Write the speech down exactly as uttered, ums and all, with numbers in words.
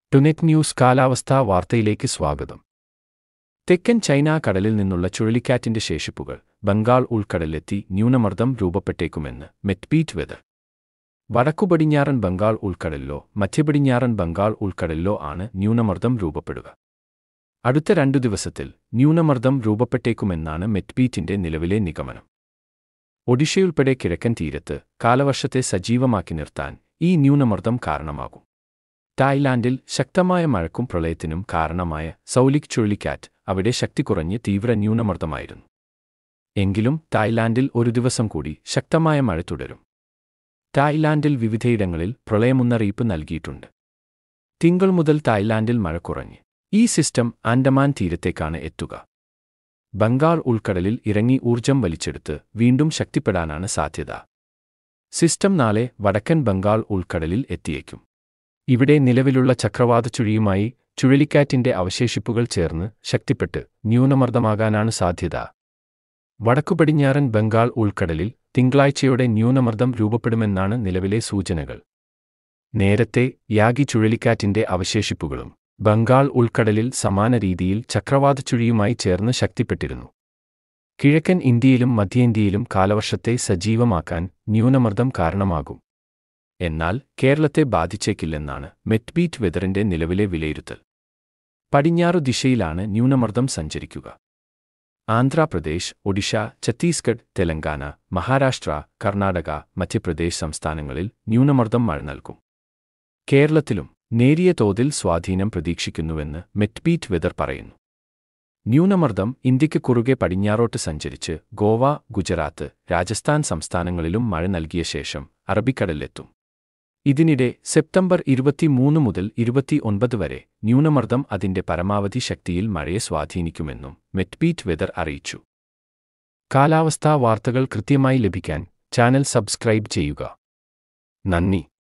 ടുനെറ്റ് news കാലാവസ്ഥാ വാർത്തയിലേക്ക് സ്വാഗതം. തെക്കൻ ചൈന കടലിൽ നിന്നുള്ള ചുഴലിക്കാറ്റിന്റെ ശേഷിപ്പുകൾ ബംഗാൾ ഉൾക്കടലിലെത്തി ന്യൂനമർദ്ദം രൂപപ്പെട്ടേക്കുമെന്ന് മെറ്റ്ബീറ്റ് വെതർ. വടക്കുപടിഞ്ഞാറൻ ബംഗാൾ ഉൾക്കടലിലോ മധ്യപടിഞ്ഞാറൻ ബംഗാൾ ഉൾക്കടലിലോ ആണ് ന്യൂനമർദ്ദം രൂപപ്പെടുക. അടുത്ത രണ്ടു ദിവസത്തിൽ ന്യൂനമർദ്ദം രൂപപ്പെട്ടേക്കുമെന്നാണ് മെറ്റ്ബീറ്റിന്റെ നിലവിലെ നിഗമനം. ഒഡീഷയുൾപ്പെടെ കിഴക്കൻ തീരത്ത് കാലവർഷത്തെ സജീവമാക്കി നിർത്താൻ ഈ ന്യൂനമർദ്ദം കാരണമാകും. തായ്ലാൻഡിൽ ശക്തമായ മഴയ്ക്കും പ്രളയത്തിനും കാരണമായ സൗലിക് ചുഴലിക്കാറ്റ് അവിടെ ശക്തി കുറഞ്ഞ് തീവ്ര ന്യൂനമർദ്ദമായിരുന്നു. എങ്കിലും തായ്ലാൻഡിൽ ഒരു ദിവസം കൂടി ശക്തമായ മഴ തുടരും. തായ്ലാൻഡിൽ വിവിധയിടങ്ങളിൽ പ്രളയമുന്നറിയിപ്പ് നൽകിയിട്ടുണ്ട്. തിങ്കൾ മുതൽ തായ്ലാൻഡിൽ മഴ കുറഞ്ഞ് ഈ സിസ്റ്റം ആൻഡമാൻ തീരത്തേക്കാണ് എത്തുക. ബംഗാൾ ഉൾക്കടലിൽ ഇറങ്ങി ഊർജം വലിച്ചെടുത്ത് വീണ്ടും ശക്തിപ്പെടാനാണ് സാധ്യത. സിസ്റ്റം നാളെ വടക്കൻ ബംഗാൾ ഉൾക്കടലിൽ എത്തിയേക്കും. ഇവിടെ നിലവിലുള്ള ചക്രവാത ചുഴിയുമായി ചുഴലിക്കാറ്റിന്റെ അവശേഷിപ്പുകൾ ചേർന്ന് ശക്തിപ്പെട്ട് ന്യൂനമർദ്ദമാകാനാണ് സാധ്യത. വടക്കുപടിഞ്ഞാറൻ ബംഗാൾ ഉൾക്കടലിൽ തിങ്കളാഴ്ചയോടെ ന്യൂനമർദ്ദം രൂപപ്പെടുമെന്നാണ് നിലവിലെ സൂചനകൾ. നേരത്തെ യാഗി ചുഴലിക്കാറ്റിന്റെ അവശേഷിപ്പുകളും ബംഗാൾ ഉൾക്കടലിൽ സമാന രീതിയിൽ ചക്രവാത ചുഴിയുമായി ചേർന്ന് ശക്തിപ്പെട്ടിരുന്നു. കിഴക്കൻ ഇന്ത്യയിലും മധ്യേന്ത്യയിലും കാലവർഷത്തെ സജീവമാക്കാൻ ന്യൂനമർദ്ദം കാരണമാകും. എന്നാൽ കേരളത്തെ ബാധിച്ചേക്കില്ലെന്നാണ് മെറ്റ്ബീറ്റ് വെതറിന്റെ നിലവിലെ വിലയിരുത്തൽ. പടിഞ്ഞാറു ദിശയിലാണ് ന്യൂനമർദ്ദം സഞ്ചരിക്കുക. ആന്ധ്രാപ്രദേശ്, ഒഡീഷ, ഛത്തീസ്ഗഡ്, തെലങ്കാന, മഹാരാഷ്ട്ര, കർണാടക, മധ്യപ്രദേശ് സംസ്ഥാനങ്ങളിൽ ന്യൂനമർദ്ദം മഴ നൽകും. കേരളത്തിലും നേരിയ തോതിൽ സ്വാധീനം പ്രതീക്ഷിക്കുന്നുവെന്ന് മെറ്റ്ബീറ്റ് വെതർ പറയുന്നു. ന്യൂനമർദ്ദം ഇന്ത്യയ്ക്ക് കുറുകെ പടിഞ്ഞാറോട്ട് സഞ്ചരിച്ച് ഗോവ, ഗുജറാത്ത്, രാജസ്ഥാൻ സംസ്ഥാനങ്ങളിലും മഴ നൽകിയ ശേഷം അറബിക്കടലിലെത്തും. ഇതിനിടെ സെപ്റ്റംബർ ഇരുപത്തിമൂന്ന് മുതൽ ഇരുപത്തിയൊൻപത് വരെ ന്യൂനമർദ്ദം അതിന്റെ പരമാവധി ശക്തിയിൽ മഴയെ സ്വാധീനിക്കുമെന്നും മെറ്റ്ബീറ്റ് വെതർ അറിയിച്ചു. കാലാവസ്ഥാ വാർത്തകൾ കൃത്യമായി ലഭിക്കാൻ ചാനൽ സബ്സ്ക്രൈബ് ചെയ്യുക. നന്ദി.